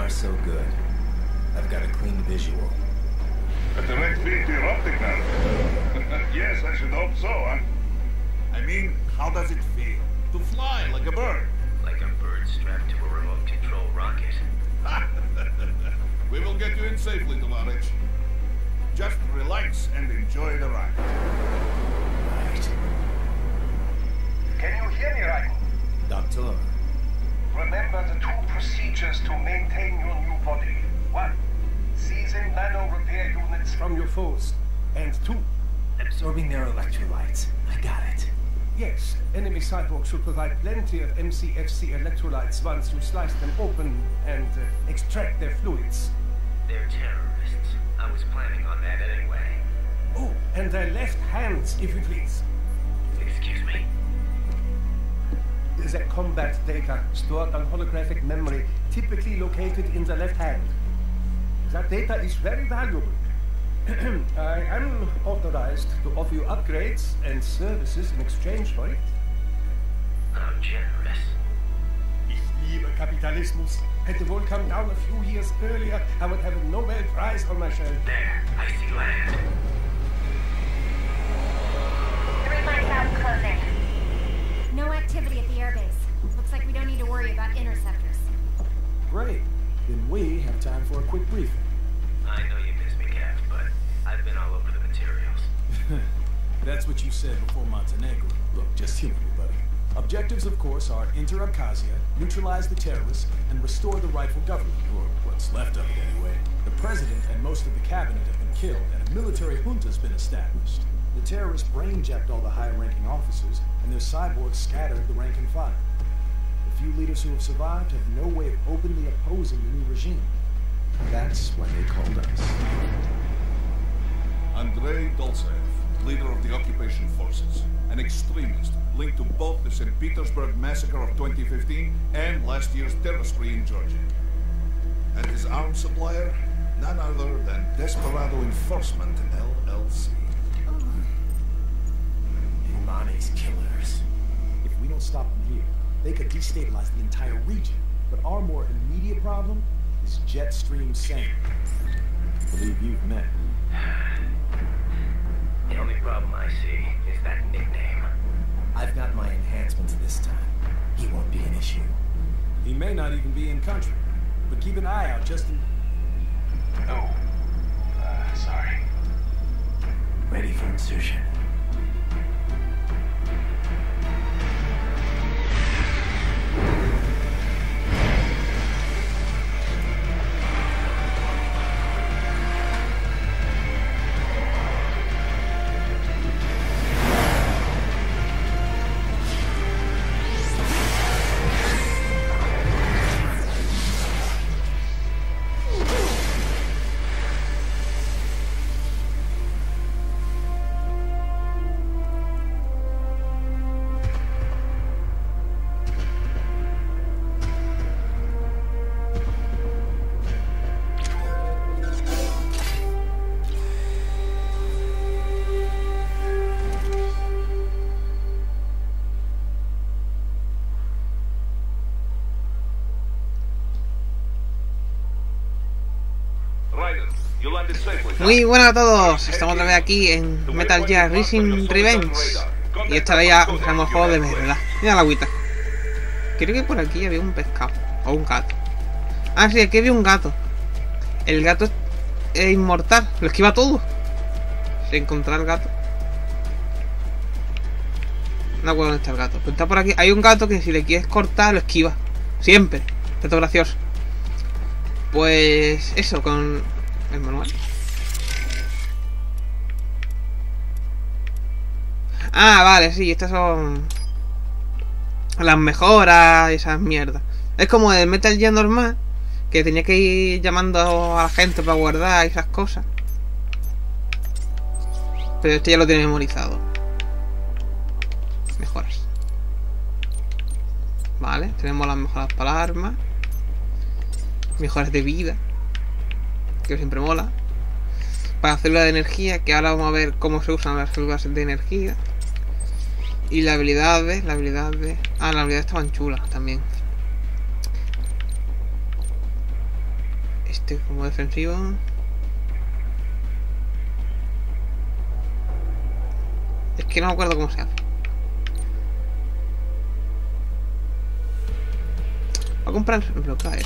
far, so good. I've got a clean visual. A direct feed to your optic nerve. Yes, I should hope so, huh? I mean, how does it feel? To fly like a bird? Like a bird strapped to a remote control rocket. We will get you in safely, Tovarich. Just relax and enjoy the ride. Right. Can you hear me, Raiko? Doctor. Remember the 2 procedures to maintain your new body. 1. Seizing nano repair units from your foes. And 2. Absorbing their electrolytes. I got it. Yes, enemy cyborgs should provide plenty of MCFC electrolytes once you slice them open and extract their fluids. They're terrorists. I was planning on that anyway. Oh, and their left hands, if you please. Excuse me? The combat data stored on holographic memory, typically located in the left hand. That data is very valuable. I am authorized to offer you upgrades and services in exchange for it. How generous. Ich liebe Kapitalismus. Hätte wohl come down a few years earlier, I would have a Nobel Prize on my shelf. There, I see land. 3 miles out closing. No activity at the airbase. Looks like we don't need to worry about interceptors. Great. Then we have time for a quick briefing. I know you miss me, Cap, but I've been all over the materials. That's what you said before Montenegro. Look, just humor me, buddy. Objectives, of course, are enter Abkhazia, neutralize the terrorists, and restore the rightful government, or what's left of it anyway. The president and most of the cabinet have been killed, and a military junta's been established. The terrorists brain-jacked all the high-ranking officers, and their cyborgs scattered the rank and file. The few leaders who have survived have no way of openly opposing the new regime. That's why they called us. Andrei Dolzaev, leader of the occupation forces, an extremist linked to both the St. Petersburg massacre of 2015 and last year's terror spree in Georgia. And his arms supplier, none other than Desperado Enforcement, LLC. Humani's killers. If we don't stop them here, they could destabilize the entire region. But our more immediate problem is Jetstream Sane. I believe you've met. The only problem I see is that nickname. I've got my enhancements this time. He won't be an issue. He may not even be in country, but keep an eye out just in... Oh, sorry. Ready for insertion. Muy buenas a todos, estamos otra vez aquí en Metal Gear Rising Revenge. Y esta vez ya empezamos el juego de verdad. Mira la agüita. Creo que por aquí había un pescado o un gato. Ah, sí, aquí había un gato. El gato es inmortal, lo esquiva todo. Si encontrar el gato. No acuerdo dónde está el gato, pero está por aquí. Hay un gato que si le quieres cortar lo esquiva. Siempre. Esto es gracioso. Pues eso, con el manual. Ah, vale, sí, estas son las mejoras y esas mierdas. Es como el Metal Gear normal, que tenía que ir llamando a la gente para guardar y esas cosas. Pero este ya lo tiene memorizado. Mejoras. Vale, tenemos las mejoras para las armas. Mejoras de vida, que siempre mola. Para células de energía, que ahora vamos a ver cómo se usan las células de energía. Y las habilidades, Ah, las habilidades estaban chulas también. Este como defensivo. Es que no me acuerdo cómo se hace. Voy a comprar el bloquear.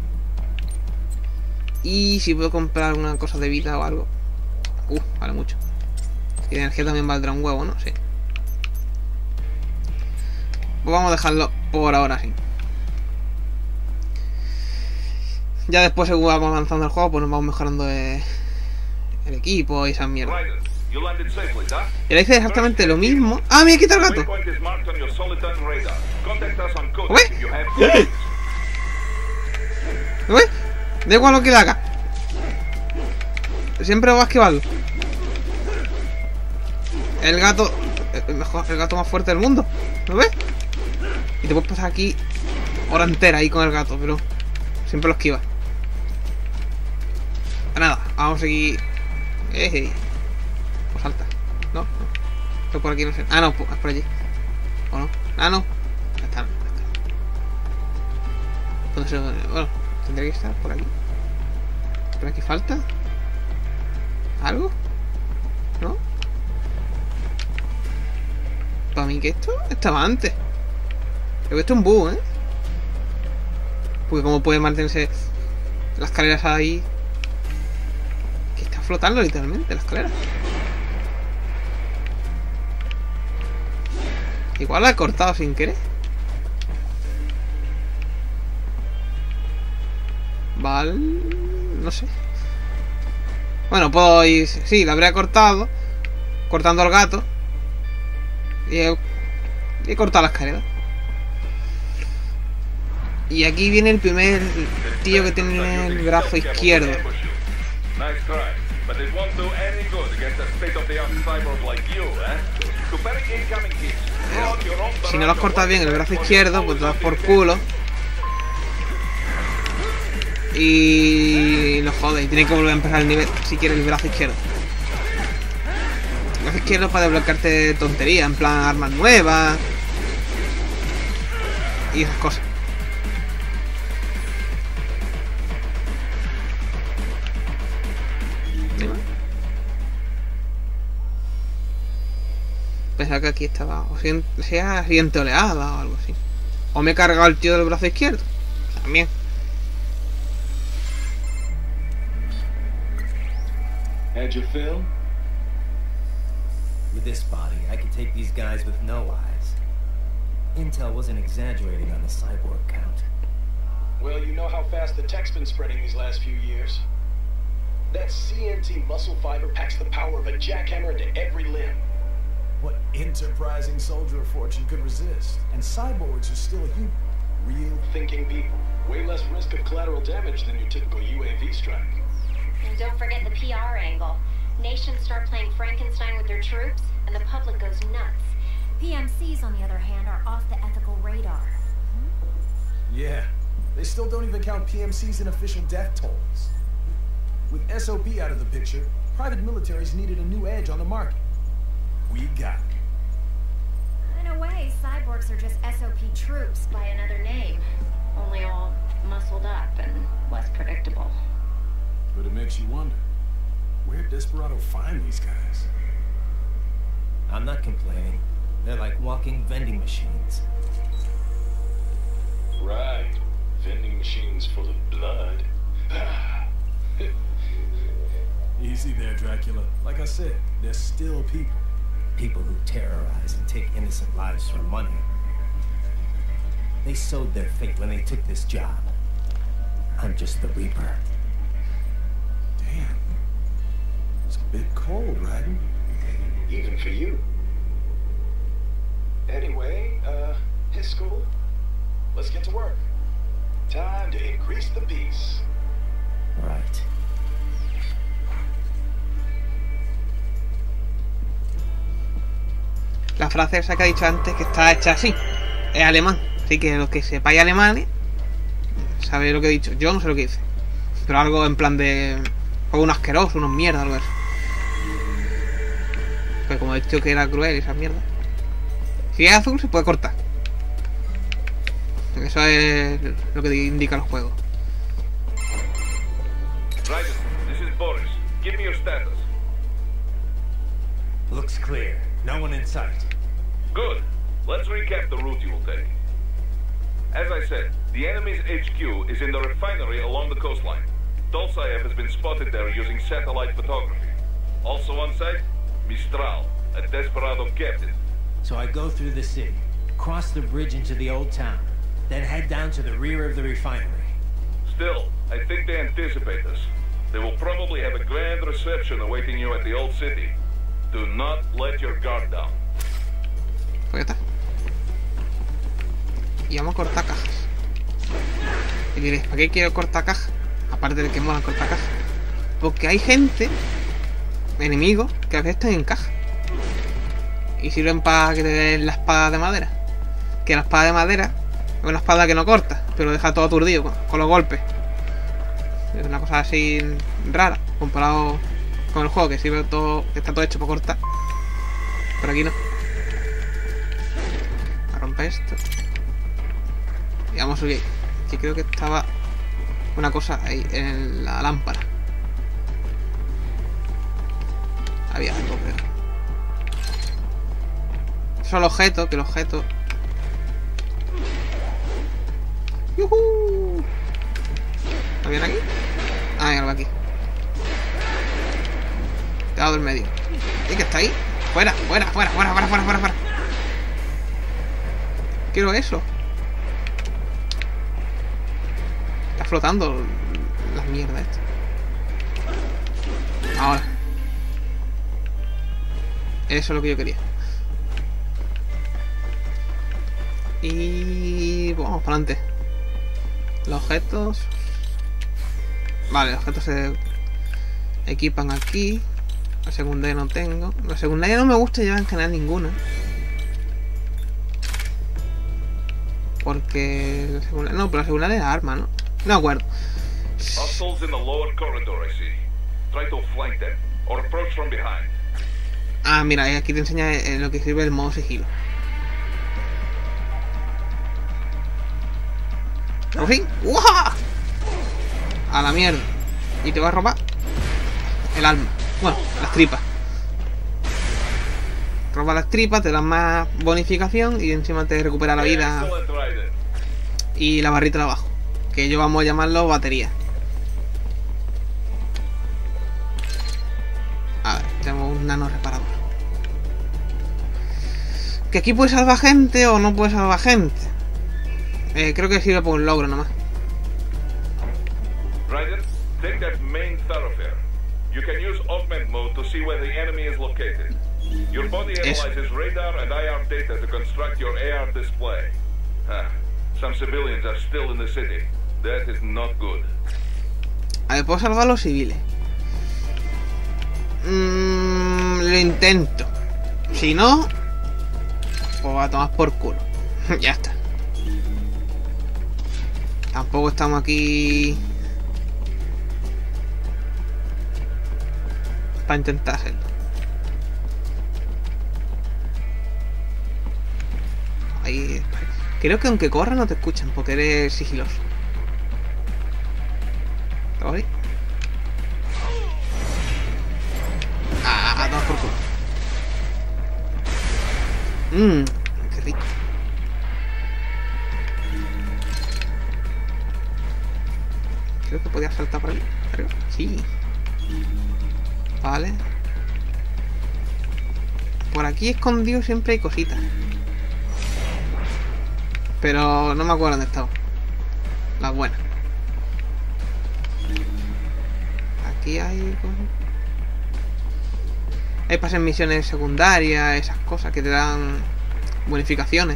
Y si puedo comprar alguna cosa de vida o algo. Vale mucho. Y de energía también valdrá un huevo, ¿no? Sí. Pues vamos a dejarlo por ahora así. Ya después, según vamos avanzando el juego, pues nos vamos mejorando el equipo y esas mierdas. Y le hice exactamente lo mismo. ¡Ah, me he quitado el gato! ¿Lo ves? Da igual lo que le haga. Siempre va a esquivarlo. El gato... el gato más fuerte del mundo. ¿Lo ves? Y te puedes pasar aquí hora entera ahí con el gato, pero siempre lo esquiva. Nada, vamos a seguir. Pues salta. No. Estoy por aquí, no sé. Ah, no, es por allí. ¿O no? Ah, no. Ya está. Entonces, bueno, tendría que estar por aquí. ¿Por aquí falta? ¿Algo? ¿No? Para mí que esto estaba antes. Creo que esto es un bug, ¿eh? Porque como puede mantenerse las escaleras ahí. Que está flotando literalmente la escalera. Igual la he cortado sin querer. Vale. No sé. Bueno, puedo ir... Sí, la habría cortado. Cortando al gato. Y he cortado la escalera. Y aquí viene el primer tío que tiene el brazo izquierdo. Si no lo has cortado bien el brazo izquierdo, pues te das por culo. Y lo jodes, y tienes que volver a empezar el nivel si quieres el brazo izquierdo. El brazo izquierdo es para desbloquearte tonterías, en plan armas nuevas y esas cosas. Pensaba que aquí estaba, o sea, siguiente oleada o algo así. O me he cargado el tío del brazo izquierdo. También. Had your fill? With this body, I could take these guys with no eyes. Intel wasn't exaggerating on the cyborg count. Well, you know how fast the tech's been spreading these last few years. That CNT muscle fiber packs the power of a jackhammer into every limb. What enterprising soldier of fortune could resist? And cyborgs are still human. Real thinking people. Way less risk of collateral damage than your typical UAV strike. And don't forget the PR angle. Nations start playing Frankenstein with their troops, and the public goes nuts. PMCs, on the other hand, are off the ethical radar. Yeah, they still don't even count PMCs in official death tolls. With SOP out of the picture, private militaries needed a new edge on the market. We got it. In a way, cyborgs are just SOP troops by another name. Only all muscled up and less predictable. But it makes you wonder, where'd Desperado find these guys? I'm not complaining. They're like walking vending machines. Right. Vending machines full of blood. Easy there, Dracula. Like I said, they're still people. People who terrorize and take innocent lives for money. They sowed their fate when they took this job. I'm just the Reaper. Damn. It's a bit cold, Raiden. Even for you. Anyway, his school. Let's get to work. Time to increase the peace. Right. La frase esa que ha dicho antes, que está hecha así, es alemán. Así que los que sepáis alemanes, sabéis lo que he dicho. Yo no sé lo que dice, pero algo en plan de... O un asqueroso, unos mierdas, algo así. Pero como he dicho que era cruel esa mierda. Si es azul se puede cortar. Eso es lo que indica los juegos. Raiden, this is Boris. Give me your status. Looks clear. No one in sight. Good. Let's recap the route you will take. As I said, the enemy's HQ is in the refinery along the coastline. Dolzaev has been spotted there using satellite photography. Also on site, Mistral, a desperado captain. So I go through the city, cross the bridge into the old town, then head down to the rear of the refinery. Still, I think they anticipate us. They will probably have a grand reception awaiting you at the old city. Do not let your guard down. Pues ya está. Y vamos a cortar cajas. Y diréis, ¿para qué quiero cortar cajas? Aparte de que mola cortar cajas. Porque hay gente, enemigos, que a veces están en caja. Y sirven para que te den la espada de madera. Que la espada de madera es una espada que no corta, pero deja todo aturdido con los golpes. Es una cosa así rara, comparado con el juego, que sirve todo, que está todo hecho para cortar. Pero aquí no. A romper esto. Y vamos a subir. Que creo que estaba una cosa ahí en la lámpara. Había algo, creo. Eso es el objeto, que el objeto... ¡Yuhu! ¿Está bien aquí? Ah, hay algo aquí. Cuidado del medio. ¿Y que está ahí? ¡Fuera! ¡Fuera! ¡Fuera! ¡Fuera! ¡Fuera! ¡Fuera! ¡Fuera! ¡Fuera! Quiero eso. Está flotando la mierda esta. Ahora. Eso es lo que yo quería. Y... vamos para adelante. Los objetos... Vale, los objetos se equipan aquí. La secundaria no tengo. La secundaria no me gusta llevar en general ninguna. Porque... la secundaria... no, pero la secundaria es arma, ¿no? No me acuerdo. Ah, mira, aquí te enseña lo que sirve el modo sigilo. ¡Por fin! ¡Uah! A la mierda. Y te va a robar el alma. Bueno, las tripas. Roba las tripas, te dan más bonificación y encima te recupera la vida. Y la barrita de abajo, que yo vamos a llamarlo batería. A ver, tenemos un nano reparador. Que aquí puede salvar gente o no puede salvar gente. Creo que sirve por un logro nomás. Ryder, take that main thoroughfare. You can use augment mode to see where the enemy is located. Your body analyzes radar and IR data to construct your AR display. Some civilians are still in the city. That is not good. A ver, puedo salvar a los civiles. Lo intento. Si no, pues va a tomar por culo. Ya está. Tampoco estamos aquí para intentar hacerlo. Ahí. Creo que aunque corra no te escuchan porque eres sigiloso. ¿Estamos ahí? Ah, toma por culo. Qué rico. Creo que podía saltar por ahí. Arriba. Sí. Vale. Por aquí escondido siempre hay cositas. Pero no me acuerdo dónde estaba. Las buenas. Aquí hay... hay para hacer misiones secundarias, esas cosas que te dan bonificaciones.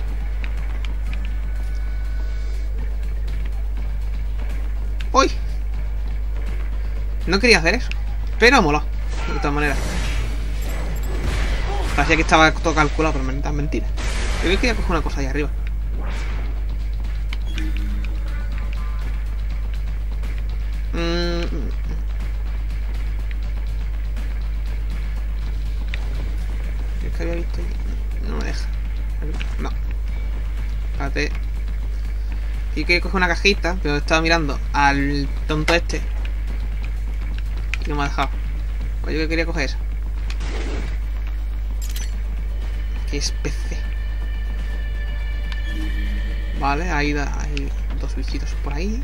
¡Uy! No quería hacer eso, pero moló, de todas maneras. Parecía que estaba todo calculado, pero mentira. Yo quería coger una cosa ahí arriba. Yo que había visto ahí. No me deja. No. Espérate. Y que coge una cajita, pero estaba mirando al tonto este. Y no me ha dejado. Pues yo que quería coger eso. Qué especie. Vale, hay dos bichitos por ahí.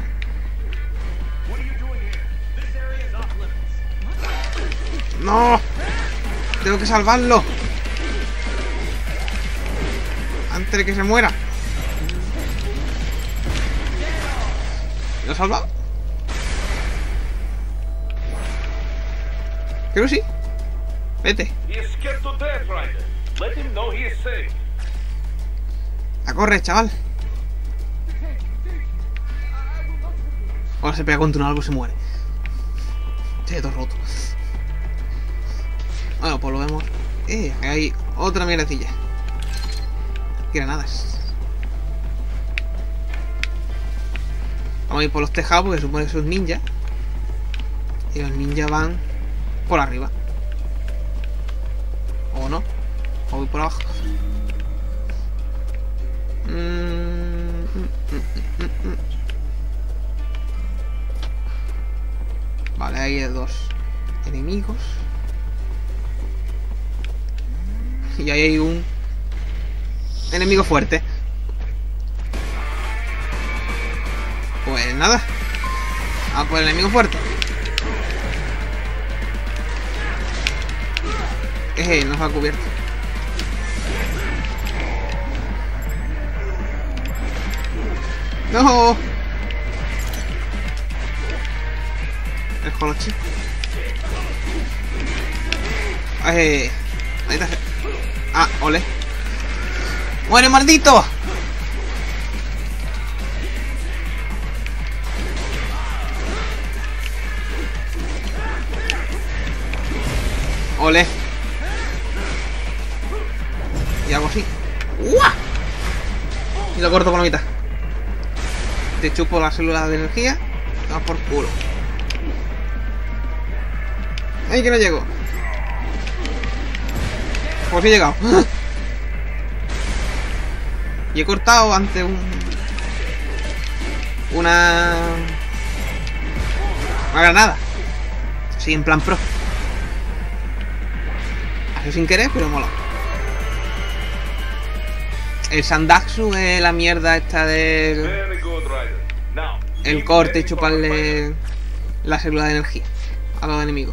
¡No! Tengo que salvarlo antes de que se muera. ¿Lo he salvado? Creo que sí. Vete. A correr, chaval. Ahora se pega contra un árbol y se muere. Se todo roto. Bueno, pues lo vemos. Hay otra mierdecilla. Granadas. Vamos a ir por los tejados porque supone que son ninjas. Y los ninjas van por arriba. O no. O voy por abajo. Vale, hay dos enemigos. Y ahí hay un enemigo fuerte. Pues nada. A por el enemigo fuerte. Nos ha cubierto. ¡No! El Holochi. Ahí está. Ah, ole. ¡Muere, maldito! Ole. Y hago así. ¡Uah! Y lo corto por la mitad. Te chupo la célula de energía. Va por culo. ¡Ay, que no llego! Pues sí he llegado. Y he cortado ante una granada. Así en plan pro. Así sin querer, pero mola. El Sandaxu es la mierda esta del... el corte y chuparle la célula de energía a los enemigos.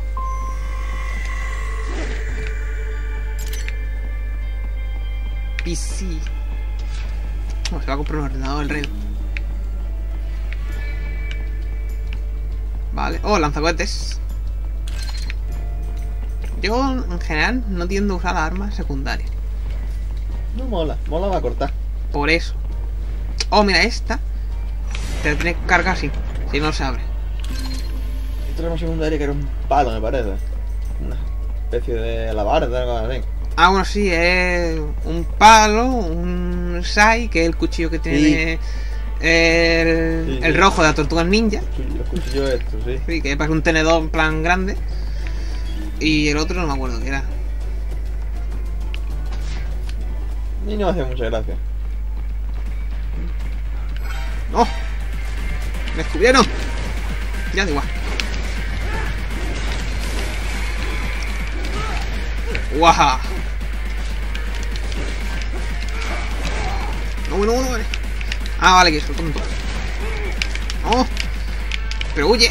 PC. No, se va a comprar un ordenador el rey. Vale. Oh, lanzacohetes. Yo en general no tiendo a usar las armas secundarias. No mola, mola va a cortar. Por eso. Oh, mira, esta te la tienes que cargar así, si no se abre. Esta arma secundaria que era un palo, me parece. Una especie de alabarda, algo así. Ah, bueno, sí, es un palo, un sai, que es el cuchillo que tiene el rojo de la tortuga ninja. Los cuchillos estos, sí. Sí, que parece un tenedor en plan grande. Y el otro no me acuerdo qué era. Y no me hace mucha gracia. ¡Oh! ¡Me descubrieron! Ya da igual. ¡Guaja! No, vale. Ah, vale, que es tonto. ¡Oh! ¡Pero huye!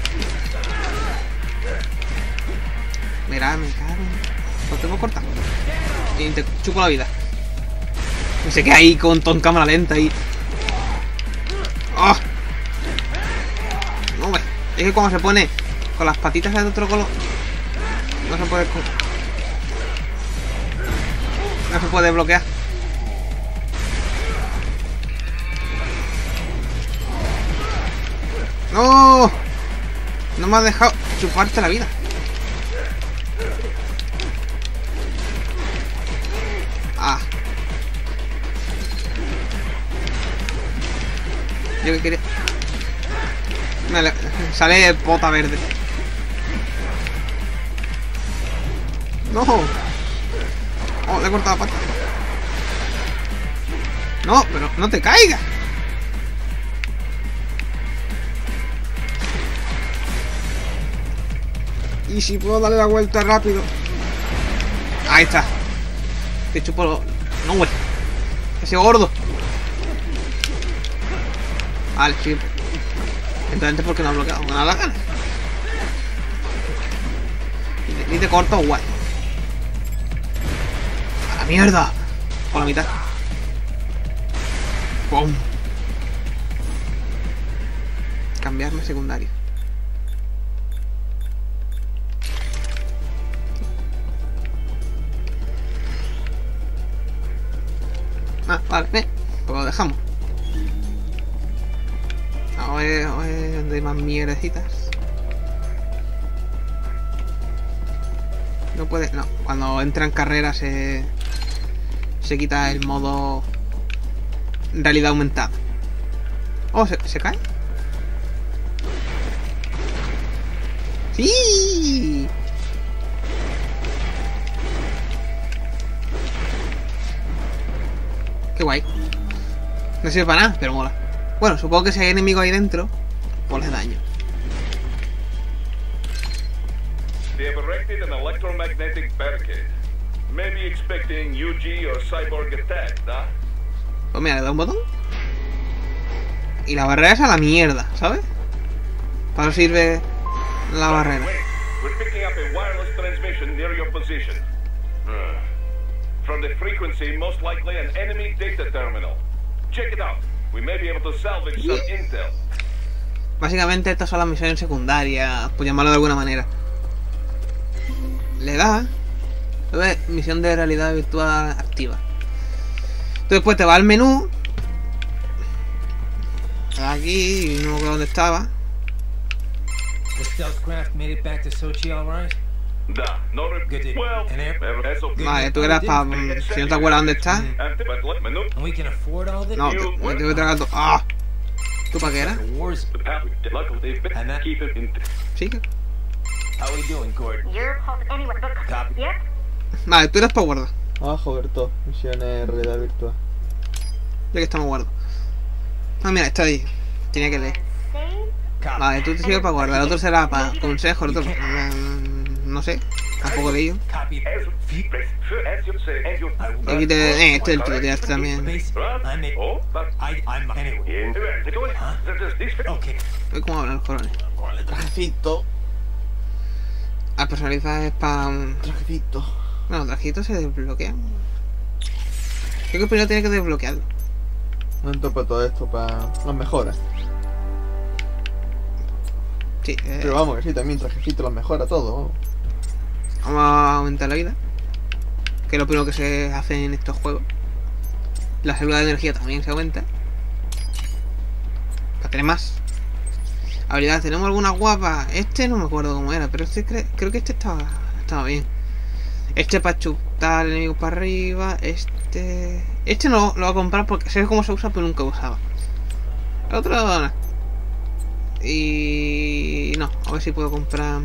Mira, me cago. Lo tengo cortado. Y te chupo la vida. No sé qué hay con cámara lenta y... ¡Oh! No, hombre. Es que cuando se pone con las patitas de otro color, no se puede... no se puede bloquear. ¡No! No me has dejado chuparte la vida. Ah. Yo que quería... me sale pota verde. No. Oh, le he cortado la pata. No, pero no te caigas. Y si puedo darle la vuelta rápido. Ahí está. Te chupo lo... No, güey. Ese gordo. Vale, sí. Entonces, ¿por qué no ha bloqueado? Me da la gana. Y te corto, guay. ¡A la mierda! Por la mitad. ¡Pum! Cambiarme secundario. Ah, vale, pues lo dejamos. A ver, donde hay más mierdecitas. No puede, no. Cuando entra en carrera se quita el modo realidad aumentada. Oh, ¿se cae? ¡Sí! Qué guay. No sirve para nada, pero mola. Bueno, supongo que si hay enemigos ahí dentro, pues les daño. They have erected an electromagnetic barricade. Maybe expecting UG or cyborg attack, ¿no? Pues mira, le da un botón. Y la barrera es a la mierda, ¿sabes? Para eso sirve la barrera. We're picking up a wireless transmission near your position. From the frequency, most likely an enemy data terminal. Check it out. We may be able to salvage some intel. Básicamente estas son las misiones secundarias, por llamarlo de alguna manera. Le da. Misión de realidad virtual activa. Entonces después te va al menú. Aquí, no sé dónde estaba. The stealthcraft made it back to Sochi all right? Vale, tú eras para... Si no te acuerdas dónde estás. No, te tengo que tragar todo. ¡Ah! ¿Tú para qué eras? Sí. Vale, tú eras para guardar. Abajo, Berto. Misiones realidad virtual. Ya que estamos guardando. Ah, mira, está ahí. Tenía que leer. Vale, tú te sirves para guardar. El otro será para consejo. El otro... no sé. Tampoco leí yo. Aquí te... este es el tío, ya este también. ¿Cómo hablan los corones? Trajecito. A personalizar es para... Trajecito. Bueno, trajitos se desbloquean. Creo que primero tiene que desbloquearlo. No entro para todo esto, para las mejoras. Sí, pero vamos, que sí, también trajecito las mejora todo. Vamos a aumentar la vida, que es lo primero que se hace en estos juegos. La célula de energía también se aumenta para tener más habilidades. Tenemos algunas guapas. Este no me acuerdo cómo era, pero este creo que este estaba bien. Este para chutar al enemigo para arriba. Este no lo voy a comprar porque sé cómo se usa, pero nunca usaba. El otro no. Y no, a ver si puedo comprar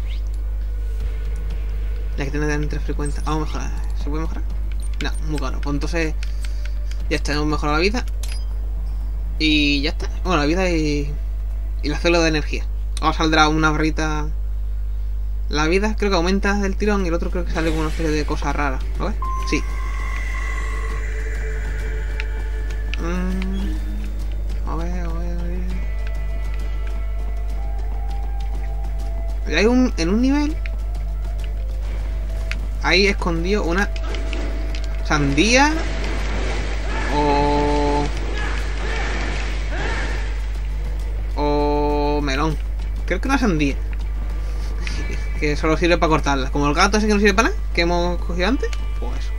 la que tiene de entre frecuencia. Vamos a mejorar. ¿Se puede mejorar? No, muy caro. Pues entonces ya está, hemos mejorado la vida. Y ya está. Bueno, la vida y la célula de energía. Ahora saldrá una barrita. La vida creo que aumenta del tirón y el otro creo que sale con una especie de cosa rara. ¿Lo ves? Sí. A ver. Hay en un nivel ahí escondido una sandía o melón. Creo que una sandía que solo sirve para cortarla, como el gato ese que no sirve para nada que hemos cogido antes. Pues eso.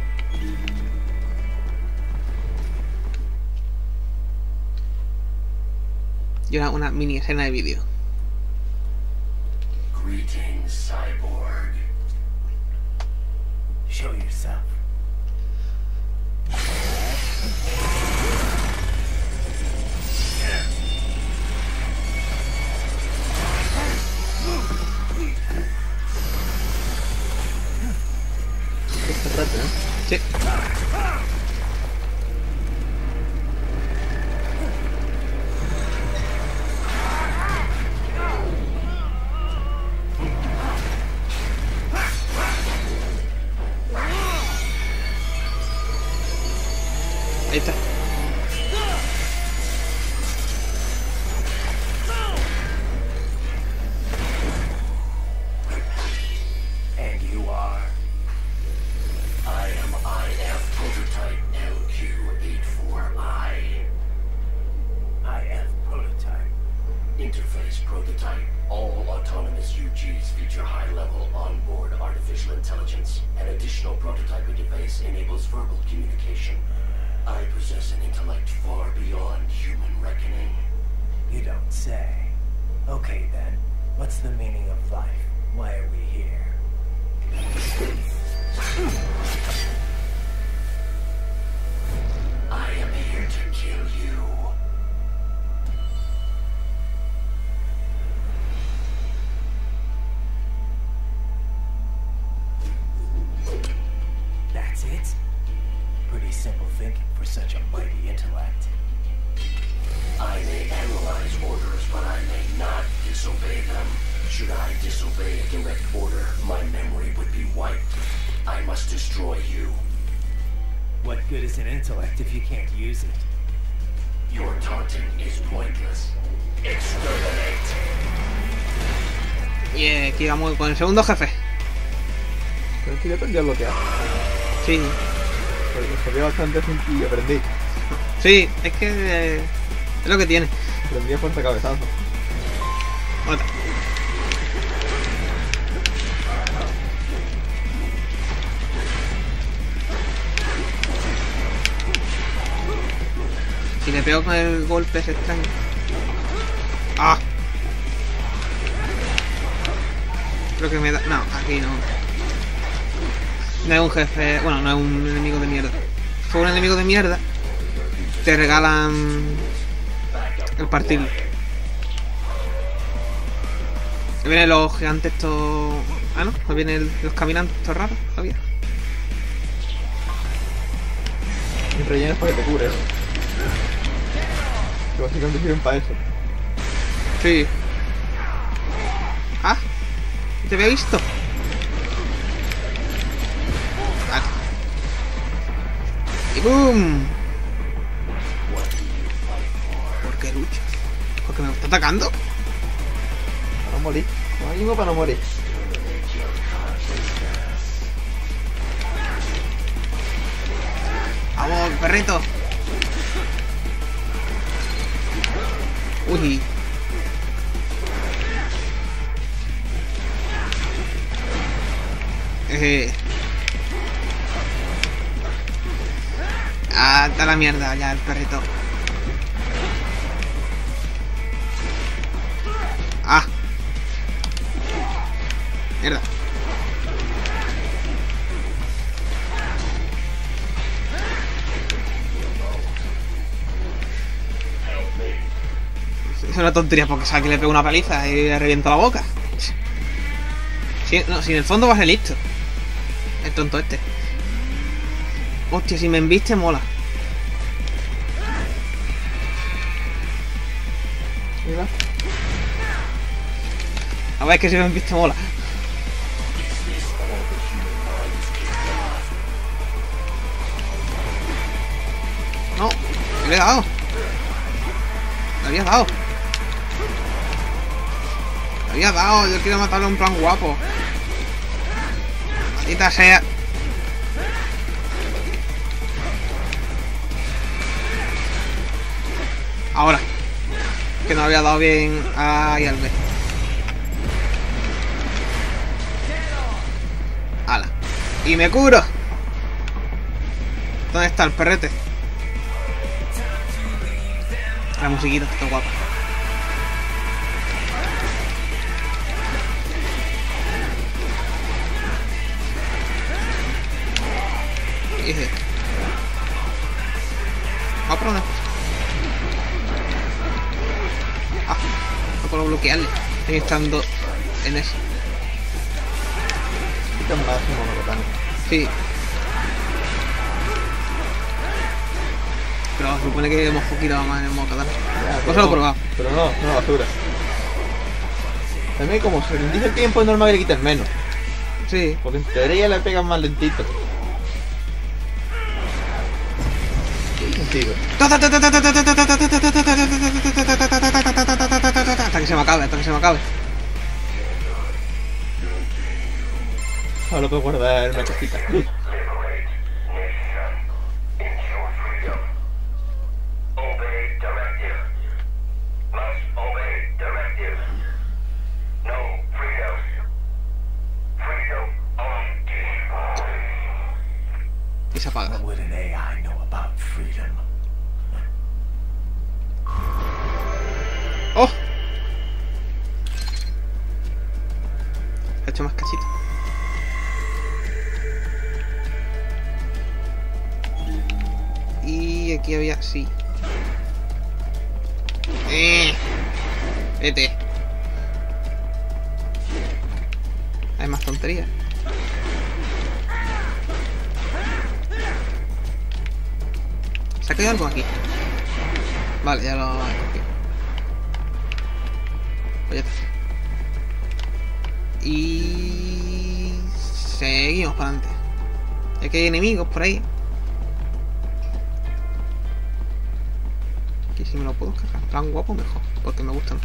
Y una mini escena de vídeo. Greetings, cyborg. Show yourself. Sí. artificial intelligence. An additional prototyping device enables verbal communication. I possess an intellect far beyond human reckoning. You don't say. Okay then, what's the meaning of life? Why are we here? I am here to kill you. That's it? Pretty simple thinking for such a mighty intellect. I may analyze orders, but I may not disobey them. Should I disobey a direct order, my memory would be wiped. I must destroy you. What good is an intellect if you can't use it? Your taunting is pointless. Exterminate. Y aquí vamos con el segundo jefe. Pero es que yo aprendí a bloquear. Sí. Porque sería bastante sencillo, aprendí. Sí, es que es lo que tiene. Aprendí a fuerza cabezazo. Otra. Si le pego con el golpe es extraño. ¡Ah! Creo que me da... No, aquí no. No es un jefe... Bueno, no es un enemigo de mierda. Si fue un enemigo de mierda, te regalan el partirlo. Me vienen los gigantes estos... Ah, ¿no? Me vienen los caminantes estos raros todavía. Y rellenos para que te cures. Que básicamente sirven para eso. Sí. Ah, te había visto. Vale. Y boom. ¿Por qué luchas? ¿Porque me está atacando? Para no morir. No hay uno para no morir. Vamos, perrito. Uy. Ah, está la mierda ya el perrito. Ah. Mierda. Es una tontería porque sabe que le pego una paliza y le reviento la boca. Sí, no, si en el fondo va a ser listo. El tonto este. Hostia, si me embiste mola. Mira. A ver, que si me embiste mola. No, le he dado. Le había dado. Le había dado, yo quiero matarlo en plan guapo. Maldita sea. Ahora. Que no había dado bien ahí al B. Ala. Y me curo. ¿Dónde está el perrete? La musiquita está guapa. ¿Qué es esto? Vamos por una cosa. Ah, no puedo bloquearle. Estoy estando en eso. Quita un máximo monocotano. Sí. Pero se supone que hemos quitado más en el modo katana. Pues lo he probado. Pero no, no basura. También como se ralentiza el tiempo es normal que le quites menos. Sí. Porque en teoría le pegan más lentito. ¿Qué sentido? Hasta que se me acabe, hasta que se me acabe. Ahora lo puedo guardar en una cosita. se apaga. What would an AI know about freedom? ¡Oh! Ha hecho más cachito. Y aquí había... sí. Vete. Hay más tonterías. ¿Se ha quedado algo aquí? Vale, ya lo he cogido. Pues ya está. Y... seguimos para adelante. Aquí hay enemigos por ahí. Aquí si me lo puedo cargar. Plan guapo mejor, porque me gustan.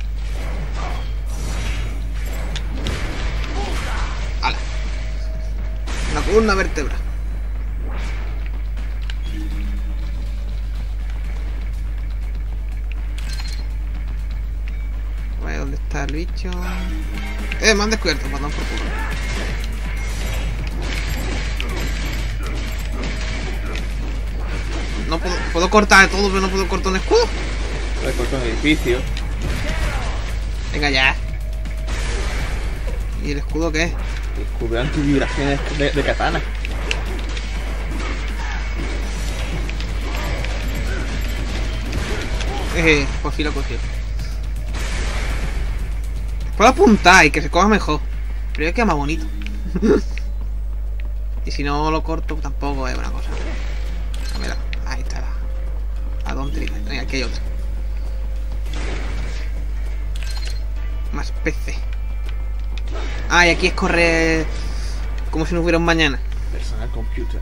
¡Hala! La columna vertebral. ¿Dónde está el bicho? Me han descubierto, perdón por culo. No puedo cortar todo, pero no puedo cortar un escudo. Puedes cortar un edificio. Venga ya. ¿Y el escudo qué es? Descubre antivibraciones de katana. Pues sí lo cogí. Puedo apuntar y que se coja mejor. Pero ya queda más bonito. Y si no lo corto tampoco es una cosa. Ah, mira, ahí está la tontería. Aquí hay otra. Más PC. Ah, y aquí es correr como si no hubiera un mañana. Personal computer.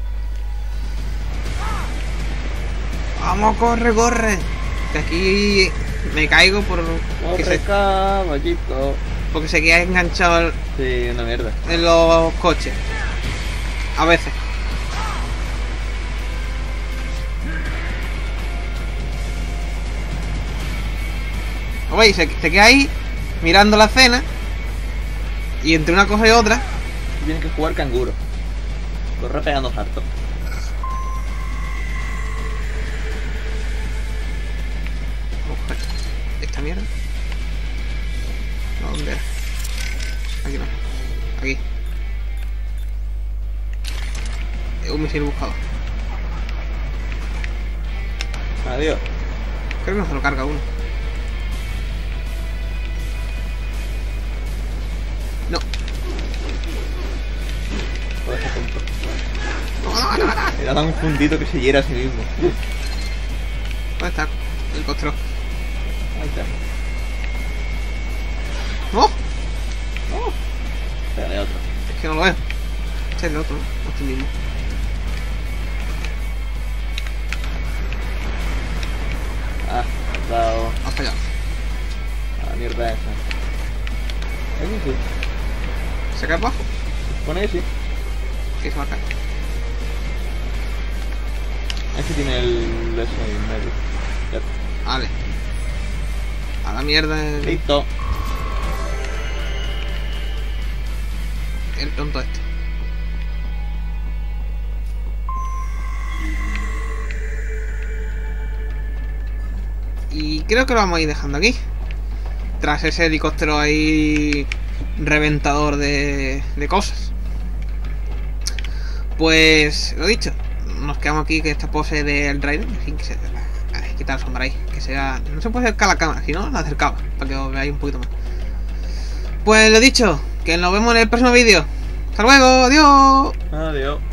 Vamos, corre, corre. Que aquí me caigo por... Corre, caballito. Porque se queda enganchado Sí, una mierda. en los coches. A veces. Oye, se queda ahí mirando la escena. Y entre una cosa y otra Tienes que jugar canguro. Corre pegando harto. esta mierda. No, ¿dónde era? Aquí no. Aquí. Un misil buscado. Adiós. Creo que no se lo carga uno. No. Todo ese punto. Le da un puntito que se hiera a sí mismo. ¿Dónde está? El helicóptero. Ahí está. ¡Oh! ¡Oh! Pégale otro. Es que no lo veo. Este es el otro, no este mismo. Ah, has dado. Has fallado. A la mierda esa. Aquí sí. ¿Se cae abajo? Pone que sí. Sí, se va a caer. Aquí tiene el eso ahí en medio. Ya. Vale. A la mierda Listo. el tonto este. Y creo que lo vamos a ir dejando aquí. Tras ese helicóptero ahí reventador de cosas. Pues lo dicho, nos quedamos aquí que esta pose del Raiden, en fin, que se quita la sombra ahí, que sea, no se puede acercar la cámara, si no la acercaba, para que os veáis un poquito más. Pues lo dicho, que nos vemos en el próximo vídeo. Hasta luego, adiós. Adiós.